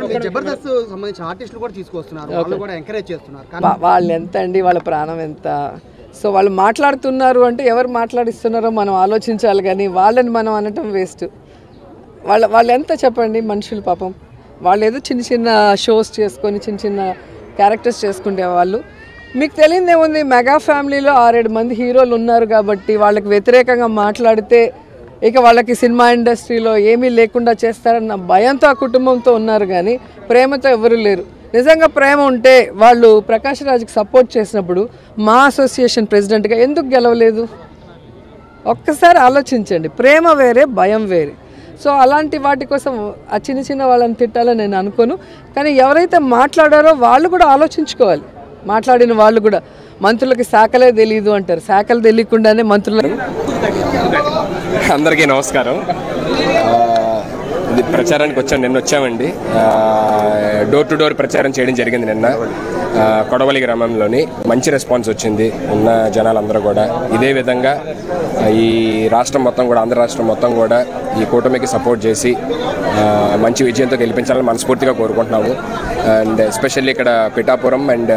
జబర్దస్త్ సంబంధించిన ఆర్టిస్టులు కూడా తీసుకొస్తున్నారు, వాళ్ళు కూడా ఎంకరేజ్ చేస్తున్నారు. వాళ్ళు ఎంత అండి, వాళ్ళ ప్రాణం ఎంత. సో వాళ్ళు మాట్లాడుతున్నారు అంటే ఎవరు మాట్లాడిస్తున్నారో మనం ఆలోచించాలి, కానీ వాళ్ళని మనం అనటం వేస్ట్. వాళ్ళు ఎంత చెప్పండి మనుషులు పాపం. వాళ్ళు ఏదో చిన్న చిన్న షోస్ చేసుకొని చిన్న చిన్న క్యారెక్టర్స్ చేసుకుంటే వాళ్ళు. మీకు తెలియదు ఏముంది, మెగా ఫ్యామిలీలో 6-7 మంది హీరోలు ఉన్నారు కాబట్టి వాళ్ళకి వ్యతిరేకంగా మాట్లాడితే ఇక వాళ్ళకి సినిమా ఇండస్ట్రీలో ఏమీ లేకుండా చేస్తారన్న భయంతో ఆ కుటుంబంతో ఉన్నారు, కానీ ప్రేమతో ఎవరు లేరు. నిజంగా ప్రేమ ఉంటే వాళ్ళు ప్రకాష్ రాజ్కి సపోర్ట్ చేసినప్పుడు మా అసోసియేషన్ ప్రెసిడెంట్గా ఎందుకు గెలవలేదు? ఒక్కసారి ఆలోచించండి. ప్రేమ వేరే, భయం వేరే. సో అలాంటి వాటి కోసం ఆ చిన్న చిన్న వాళ్ళని తిట్టాలని నేను అనుకోను, కానీ ఎవరైతే మాట్లాడారో వాళ్ళు కూడా ఆలోచించుకోవాలి. మాట్లాడిన వాళ్ళు కూడా, మంత్రులకి శాఖలే తెలియదు అంటారు, శాఖలు తెలియకుండానే మంత్రులు. అందరికీ నమస్కారం. ప్రచారానికి నిన్న వచ్చామండి. డోర్ టు డోర్ ప్రచారం చేయడం జరిగింది నిన్న కొడవలి గ్రామంలోని. మంచి రెస్పాన్స్ వచ్చింది. ఉన్న జనాలందరూ కూడా ఇదే విధంగా ఈ రాష్ట్రం మొత్తం కూడా, ఆంధ్ర రాష్ట్రం మొత్తం కూడా ఈ కూటమికి సపోర్ట్ చేసి మంచి విజయంతో గెలిపించాలని మనస్ఫూర్తిగా కోరుకుంటున్నాము. అండ్ ఎస్పెషల్లీ ఇక్కడ పిఠాపురం అండ్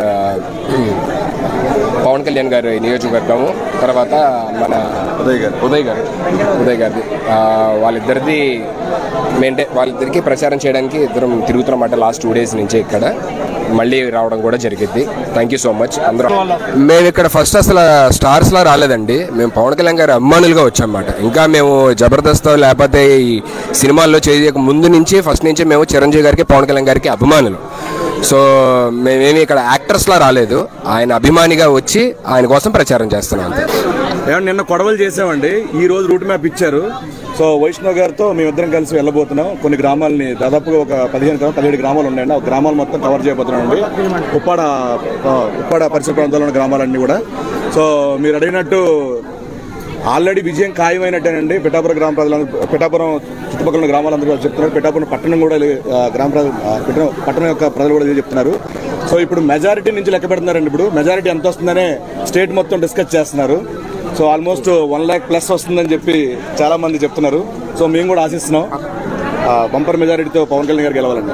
పవన్ కళ్యాణ్ గారి నియోజకవర్గము, తర్వాత మన ఉదయ్ గారిది, వాళ్ళిద్దరికీ ప్రచారం చేయడానికి ఇద్దరం తిరుగుతున్నమాట లాస్ట్ 2 days నుంచి. ఇక్కడ మళ్ళీ రావడం కూడా జరిగింది. Thank you so much. అందరం మేము ఇక్కడ ఫస్ట్ అసలు స్టార్స్లా రాలేదండి, మేము పవన్ కళ్యాణ్ గారి అభిమానులుగా వచ్చామన్నమాట. ఇంకా మేము జబర్దస్త్ లేకపోతే ఈ సినిమాల్లో చేయక ముందు నుంచి ఫస్ట్ నుంచి మేము చిరంజీవి గారికి, పవన్ కళ్యాణ్ గారికి అభిమానులు. సో మేమేమి ఇక్కడ యాక్టర్స్లా రాలేదు, ఆయన అభిమానిగా వచ్చి ఆయన కోసం ప్రచారం చేస్తున్నాం. నిన్న కొడవలు చేసామండి, ఈ రోజు రూట్ మ్యాప్ ఇచ్చారు. సో వైష్ణవ్ గారితో మేమిద్దరం కలిసి వెళ్ళబోతున్నాం. కొన్ని గ్రామాలని, దాదాపుగా ఒక 17 గ్రామాలు ఉన్నాయండి. ఆ గ్రామాలు మొత్తం కవర్ చేయబోతున్నాం అండి. ఉప్పాడ పరిసర ప్రాంతాల్లో ఉన్న గ్రామాలన్నీ కూడా. సో మీరు అడిగినట్టు ఆల్రెడీ విజయం ఖాయమైనట్టేనండి. పిఠాపురం గ్రామ ప్రజలందరూ, పిఠాపురం చుట్టుపక్కల ఉన్న గ్రామాలందరూ చెప్తున్నారు. పిఠాపురం పట్టణం కూడా, పట్టణం యొక్క ప్రజలు కూడా చెప్తున్నారు. సో ఇప్పుడు మెజారిటీ నుంచి లెక్క పెడుతున్నారండి. ఇప్పుడు మెజారిటీ ఎంత వస్తుందనే స్టేట్ మొత్తం డిస్కస్ చేస్తున్నారు. సో ఆల్మోస్ట్ 1 lakh ప్లస్ వస్తుందని చెప్పి చాలా మంది చెప్తున్నారు. సో మేము కూడా ఆశిస్తున్నాం బంపర్ మెజారిటీతో పవన్ కళ్యాణ్ గారు గెలవాలండి.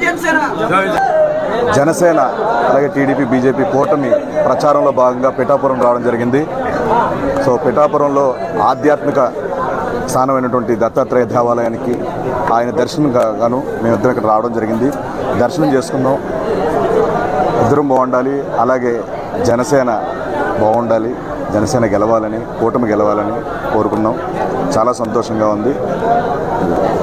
జనసేన అలాగే టీడీపీ, బీజేపీ కూటమి ప్రచారంలో భాగంగా పిఠాపురం రావడం జరిగింది. సో పిఠాపురంలో ఆధ్యాత్మిక స్థానమైనటువంటి దత్తాత్రేయ దేవాలయానికి ఆయన దర్శనం గాను మేమిద్దరం ఇక్కడ రావడం జరిగింది. దర్శనం చేసుకుందాం, ఇద్దరం బాగుండాలి, అలాగే జనసేన బాగుండాలి, జనసేన గెలవాలని, కూటమి గెలవాలని కోరుకున్నాం. చాలా సంతోషంగా ఉంది.